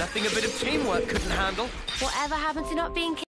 Nothing a bit of teamwork couldn't handle. Whatever happened to not being